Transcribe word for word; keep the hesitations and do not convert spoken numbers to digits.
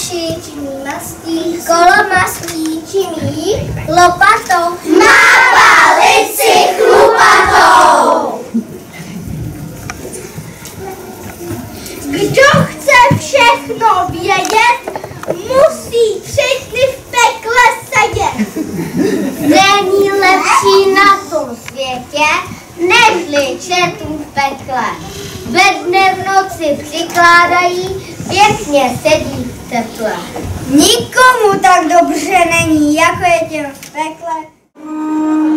uši, čimí mastí, kolo mastí, čimí lopatou, má palici chlupatou. Kdo chce všechno vědět, musí tři dny v pekle sedět. Není lepší na tom světě, nežli čertům v pekle. Ve dne v noci přikládají, pěkně sedí v teple. Nikomu tak dobře není, jako je těm v pekle.